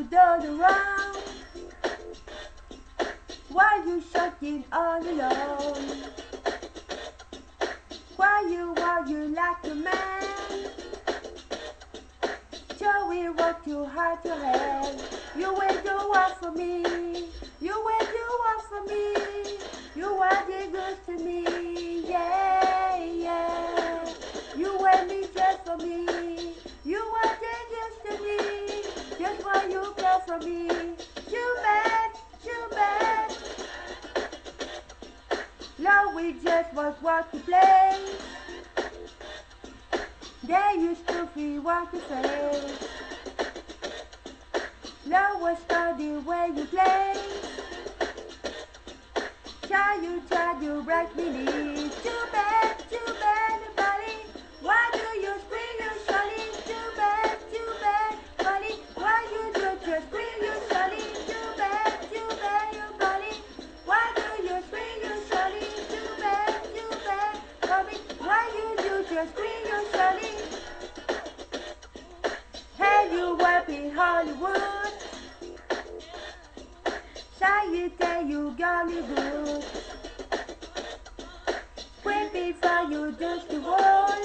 you turn around? Why you shouting all alone? Why you like a man? Shall we want to hide your head? You will do what for me? You will do what for me? You are the good to me, yeah, yeah. You and me just for me. You are the good to me. Just why you care for me. Too bad, too bad. Now we just want to play. They used to be what to say. Now I study where you play. Try you break me knees. Too bad, buddy. Why do you scream usually? Too bad, buddy. Why you do just scream usually? Too bad, buddy. Why do you scream usually? Too bad, buddy. Why you do just scream usually? Hey, you up in Hollywood. Say you tell you got me good. Quit before you just the wall.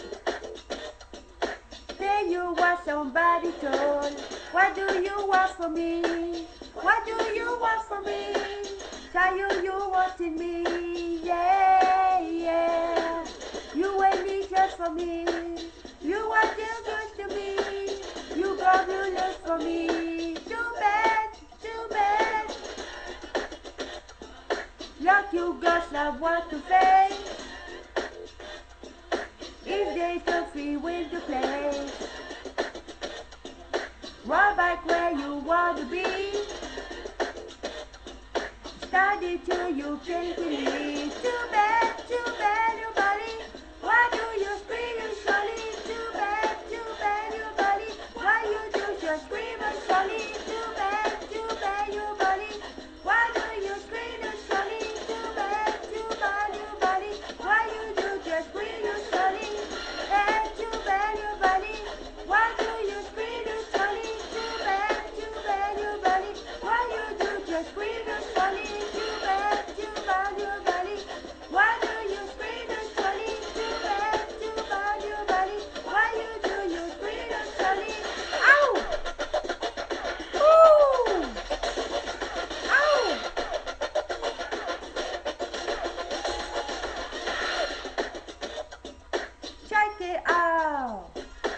Then you want somebody told. What do you want from me? What do you want from me? Tell you wanted me, yeah, yeah. You and me just for me. You are still good to me. You got to look for me. Too bad, too bad. Like you got someone to face. If they don't free with the place. Right back where you want to be. Study till you can believe. Too bad, buddy. Why do you scream usually? Too bad, buddy. Why you do just scream usually? Too bad, buddy. Why do you scream usually? Too bad, buddy. Why you do just scream usually? Hey, too bad, buddy. Why do you scream usually? Too bad, buddy. Why you do just scream usually? Too bad, buddy. Why do you scream usually? Too bad, buddy. Why you do you scream usually? Ow! Ooh! Ow! Check it out!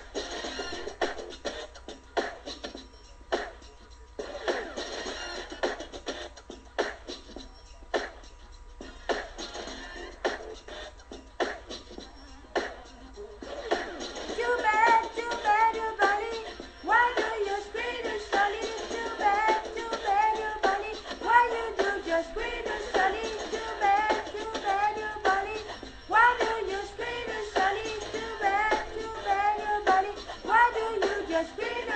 Too bad, buddy. Why do you scream usually? Too bad, buddy. Why you do just scream usually? Too bad, buddy. Why do you scream usually? Too bad, buddy. Why do you just scream